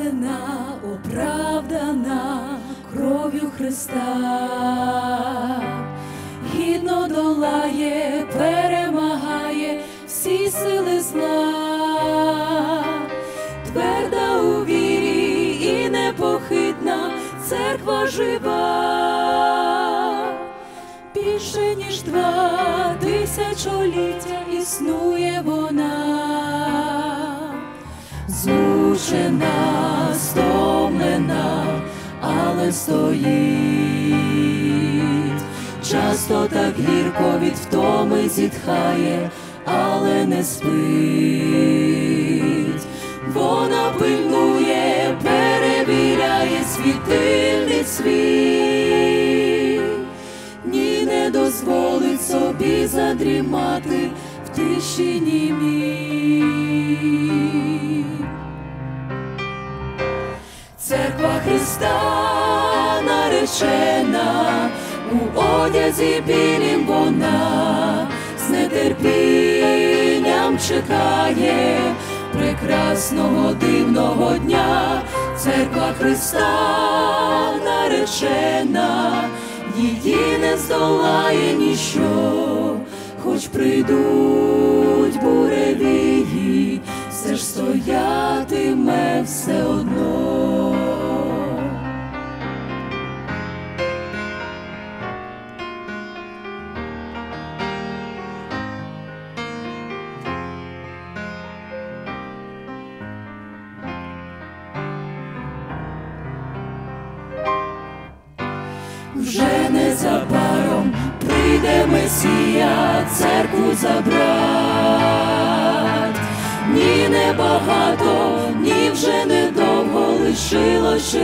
викуплена, оправдана кров'ю Христа, гідно долає, перемагає всі сили зла, тверда у вірі і непохитна церква жива. Більше ніж 2000 існує вона, змучена, стомлена, але стоїть. Часто так гірко від втоми зітхає, але не спить. Вона пильнує, перевіряє світильний світ, ні не дозволить собі задрімати в тиші німій. Церква Христа наречена, у одязі білім вона з нетерпінням чекає прекрасного дивного дня. Церква Христа наречена, її не здолає ніщо, хоч прийдуть буревії, все ж стоятиме все одно. Вже незабаром прийде Месія церкву забрать. Ні небагато, ні вже недовго лишилось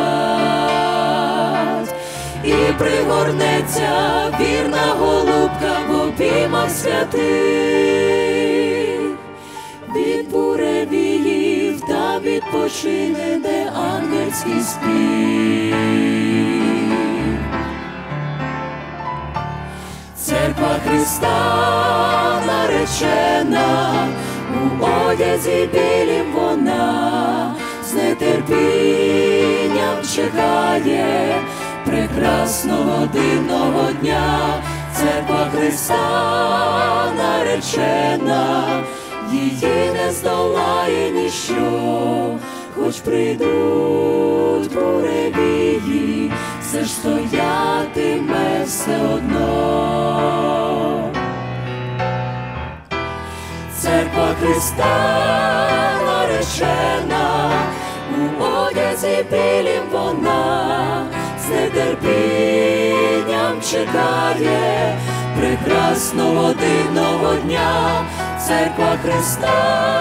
чекать. І пригорнеться вірна голубка в обіймах святих. Від буревіїв та відпочине, де ангельський спів. Церква Христа наречена, у одязі білім вона з нетерпінням чекає прекрасного дивного дня. Церква Христа наречена, її не здолає ніщо, хоч прийдуть буревії, все ж стоятиме все одно. Церква Христа наречена, у одязі білім вона з нетерпінням чекає прекрасного дивного дня. Церква Христа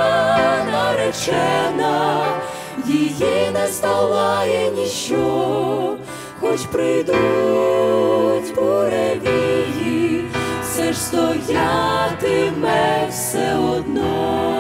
наречена, її не здолає ніщо, хоч прийдуть буревії, все ж стоятиме все одно.